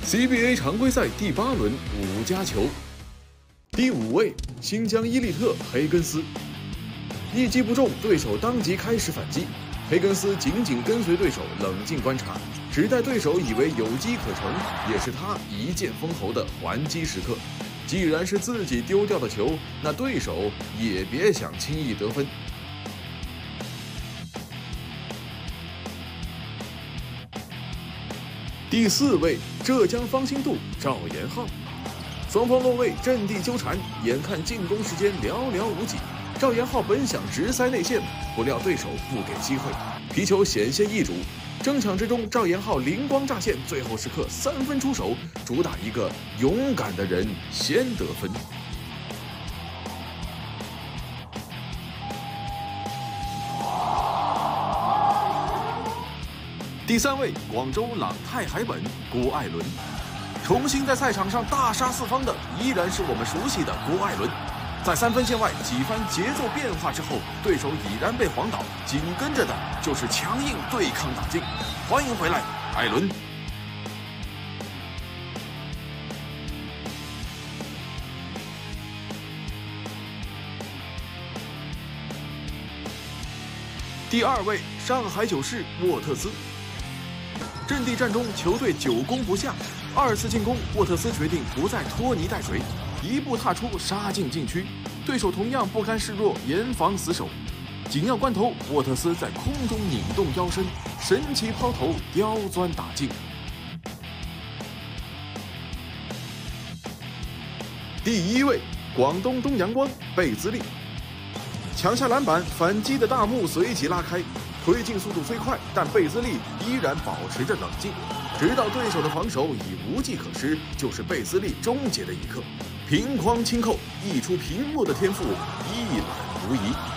CBA 常规赛第8轮5加球，第5位新疆伊利特培根斯，一击不中，对手当即开始反击。培根斯紧紧跟随对手，冷静观察，只待对手以为有机可乘，也是他一剑封喉的还击时刻。既然是自己丢掉的球，那对手也别想轻易得分。第4位，浙江方兴度赵延浩，双方落位，阵地纠缠，眼看进攻时间寥寥无几。赵延浩本想直塞内线，不料对手不给机会，皮球险些易主。争抢之中，赵延浩灵光乍现，最后时刻3分出手，主打一个勇敢的人先得分。第3位，广州朗泰海本郭艾伦，重新在赛场上大杀四方的依然是我们熟悉的郭艾伦。在3分线外几番节奏变化之后，对手已然被晃倒，紧跟着的就是强硬对抗打进。欢迎回来，艾伦。第2位，上海九世沃特斯。阵地战中，球队久攻不下，2次进攻，沃特斯决定不再拖泥带水，一步踏出杀进禁区，对手同样不甘示弱，严防死守。紧要关头，沃特斯在空中拧动腰身，神奇抛投，刁钻打进。第1位，广东东阳光贝兹利，抢下篮板，反击的大幕随即拉开。推进速度虽快，但贝兹利依然保持着冷静，直到对手的防守已无计可施，就是贝兹利终结的一刻。平框轻扣，溢出屏幕的天赋一览无遗。